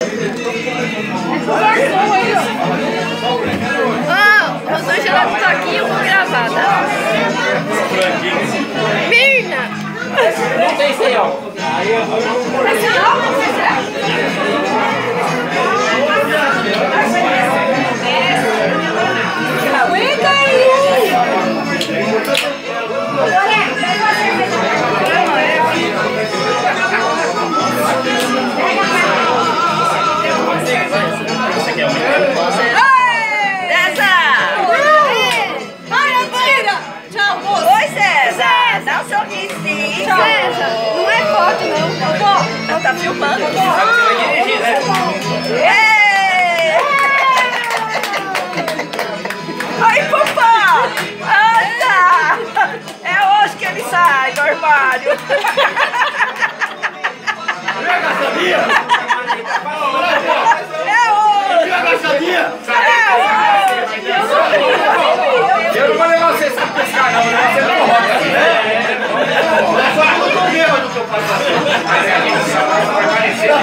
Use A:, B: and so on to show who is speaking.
A: Os dois gelados estão aqui e eu vou gravar, tá? Mirna!
B: Não tem isso aí, ó.
A: Aguenta aí! César, não é foto não.
C: Ela tá filmando. Aí, papá! Anda! É hoje que ele sai do armário. É hoje!
B: Eu não vou levar vocês pra pescar, não, né? Você não roda. Eu tô bêbado que eu faço assim. Mas a gente vai aparecer.